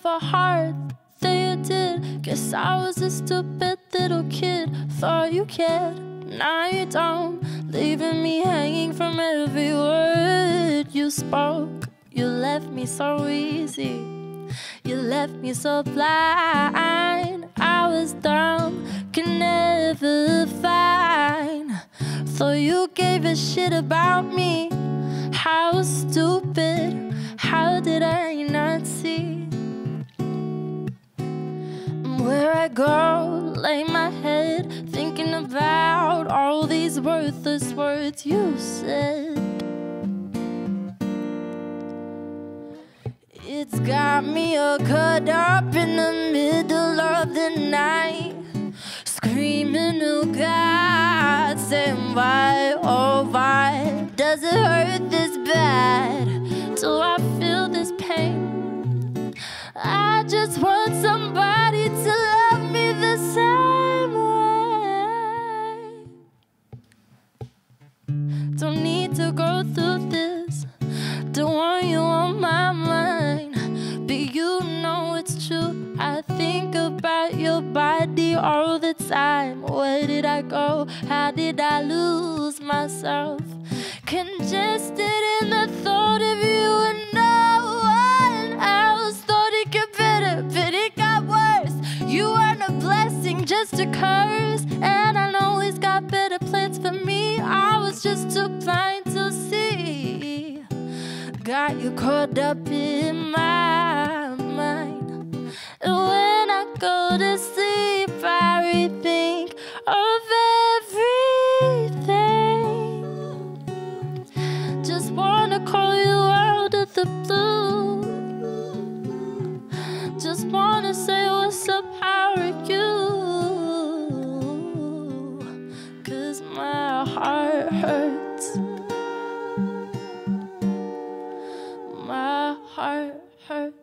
have a heart that you did. Guess I was a stupid little kid. Thought you cared, now you don't. Leaving me hanging from every word you spoke. You left me so easy, you left me so blind. I was dumb, could never find. Thought you gave a shit about me. How stupid, how did I not see? Where I go, lay my head, thinking about all these worthless words you said. It's got me all caught up in the middle of the night, screaming, oh God, saying why, oh why does it hurt this bad? Do I feel this pain? I just want somebody to love me the same way. Don't need to go through this, don't want you on my mind, but you know it's true. I think about your body all the time. Where did I go? How did I lose myself? Congested in the thought of you and no one else. Thought it get better, but it got worse. You weren't a blessing, just a curse. And I know he's got better plans for me. I was just too blind to see. Got you caught up in my mind. And when I go to sleep, I rethink of everything. Just wanna call you out of the blue. Just wanna say what's up, how are you? 'Cause my heart hurts. My heart hurts.